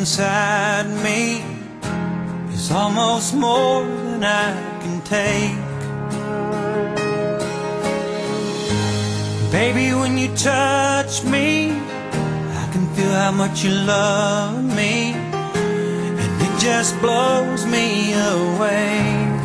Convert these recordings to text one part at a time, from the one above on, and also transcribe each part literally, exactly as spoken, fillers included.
inside me is almost more than I can take. Baby, when you touch me, I can feel how much you love me, and it just blows me away.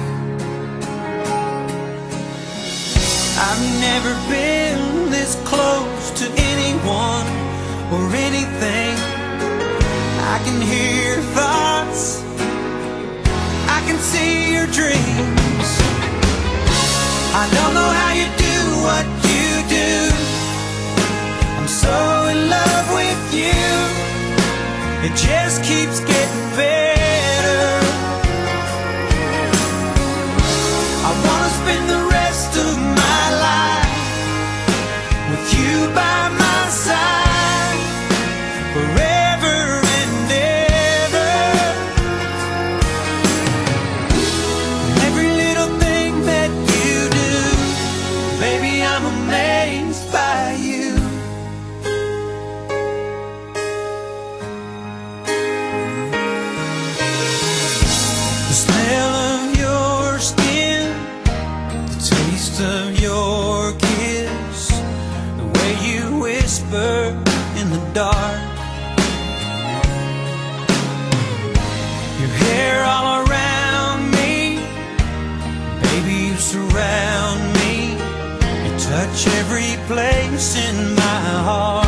I've never been this close to anyone or anything. I can hear your thoughts, I can see your dreams. I don't know how you do what you do. I'm so in love with you. It just keeps getting better. I wanna spend the rest of my life with you by my side, forever and ever. Every little thing that you do, baby, I'm amazed by you. The smell of your skin, the taste of your kiss, the way you whisper in the dark, your hair all around me, baby, you surround me. You touch every place in my heart.